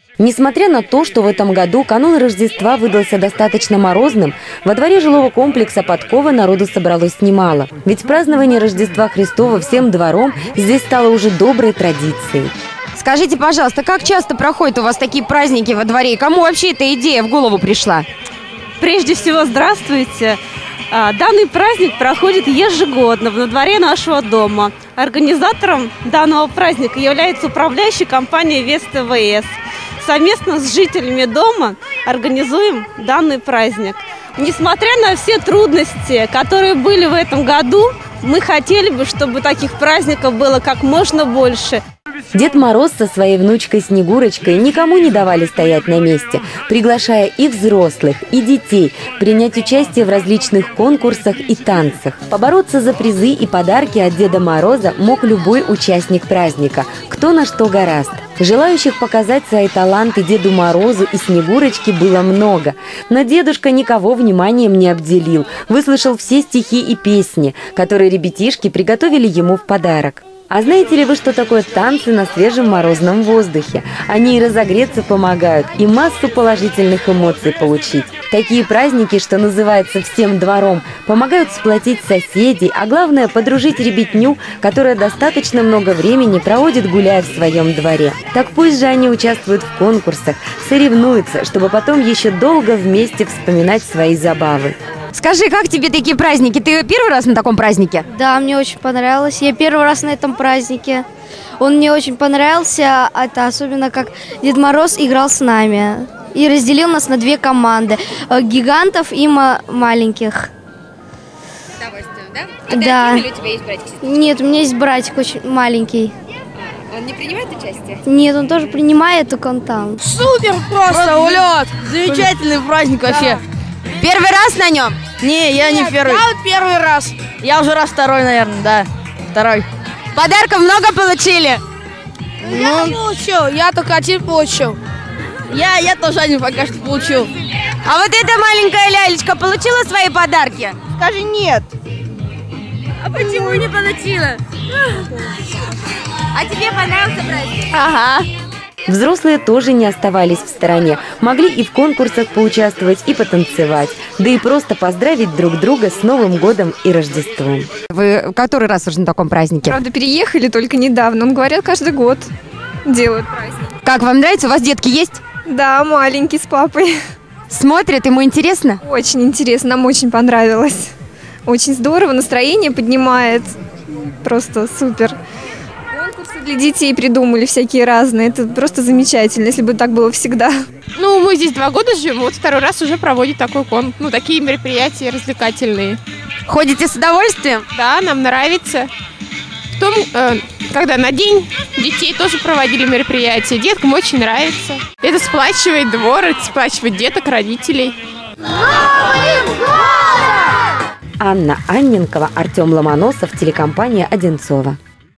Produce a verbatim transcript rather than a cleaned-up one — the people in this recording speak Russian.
Несмотря на то, что в этом году канун Рождества выдался достаточно морозным, во дворе жилого комплекса Подкова народу собралось немало. Ведь празднование Рождества Христова всем двором здесь стало уже доброй традицией. Скажите, пожалуйста, как часто проходят у вас такие праздники во дворе? Кому вообще эта идея в голову пришла? Прежде всего, здравствуйте. Данный праздник проходит ежегодно во дворе нашего дома. Организатором данного праздника является управляющая компания Веста ВС. Совместно с жителями дома организуем данный праздник. Несмотря на все трудности, которые были в этом году, мы хотели бы, чтобы таких праздников было как можно больше. Дед Мороз со своей внучкой Снегурочкой никому не давали стоять на месте, приглашая и взрослых, и детей принять участие в различных конкурсах и танцах. Побороться за призы и подарки от Деда Мороза мог любой участник праздника, кто на что горазд. Желающих показать свои таланты Деду Морозу и Снегурочке было много. Но дедушка никого вниманием не обделил, выслушал все стихи и песни, которые ребятишки приготовили ему в подарок. А знаете ли вы, что такое танцы на свежем морозном воздухе? Они и разогреться помогают, и массу положительных эмоций получить. Такие праздники, что называется всем двором, помогают сплотить соседей, а главное подружить ребятню, которая достаточно много времени проводит, гуляя в своем дворе. Так пусть же они участвуют в конкурсах, соревнуются, чтобы потом еще долго вместе вспоминать свои забавы. Скажи, как тебе такие праздники? Ты первый раз на таком празднике? Да, мне очень понравилось. Я первый раз на этом празднике. Он мне очень понравился. Это особенно, как Дед Мороз играл с нами. И разделил нас на две команды. Гигантов и маленьких. С удовольствием, да? А да. Или у тебя есть братик? Нет, у меня есть братик очень маленький. А, он не принимает участие? Нет, он тоже принимает, только он там. Супер просто, просто улет! Замечательный праздник вообще. Первый раз на нем? Не, я не первый. Я вот первый раз. Я уже раз второй, наверное, да. Второй. Подарков много получили? Ну, я не получил, я только один получил. Я, я тоже один пока что получил. А вот эта маленькая лялечка получила свои подарки? Скажи нет. А почему не получила? А тебе понравился праздник? Ага. Взрослые тоже не оставались в стороне, могли и в конкурсах поучаствовать, и потанцевать, да и просто поздравить друг друга с Новым годом и Рождеством. Вы который раз уже на таком празднике? Правда, переехали только недавно, но говорят, каждый год делают праздник. Как, вам нравится? У вас детки есть? Да, маленький с папой. Смотрят, ему интересно? Очень интересно, нам очень понравилось. Очень здорово, настроение поднимает, просто супер. Для детей придумали всякие разные. Это просто замечательно, если бы так было всегда. Ну, мы здесь два года живем, вот второй раз уже проводит такой кон, ну, такие мероприятия развлекательные. Ходите с удовольствием? Да, нам нравится. Потом, э, когда на день детей тоже проводили мероприятия, деткам очень нравится. Это сплачивает двор, это сплачивает деток, родителей. Анна Анненкова, Артем Ломоносов, телекомпания Одинцова.